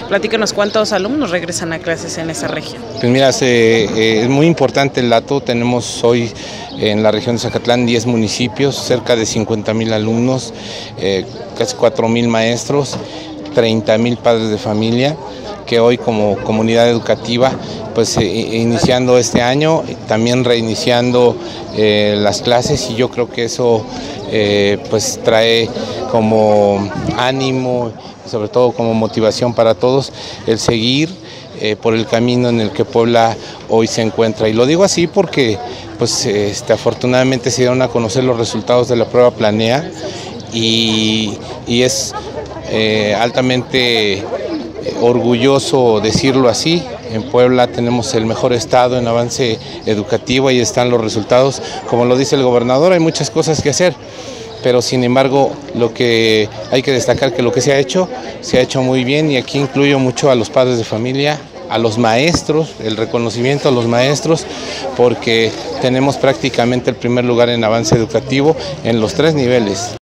Platícanos cuántos alumnos regresan a clases en esa región. Pues mira, es muy importante el dato. Tenemos hoy en la región de Zacatlán 10 municipios, cerca de 50,000 alumnos, casi 4,000 maestros, 30,000 padres de familia, que hoy como comunidad educativa, pues iniciando este año, también reiniciando las clases, y yo creo que eso pues trae como ánimo, sobre todo como motivación para todos, el seguir por el camino en el que Puebla hoy se encuentra. Y lo digo así porque pues afortunadamente se dieron a conocer los resultados de la prueba Planea y es altamente orgulloso decirlo así. En Puebla tenemos el mejor estado en avance educativo, ahí están los resultados. Como lo dice el gobernador, hay muchas cosas que hacer, pero sin embargo lo que hay que destacar que lo que se ha hecho muy bien, y aquí incluyo mucho a los padres de familia, a los maestros, el reconocimiento a los maestros, porque tenemos prácticamente el primer lugar en avance educativo en los 3 niveles.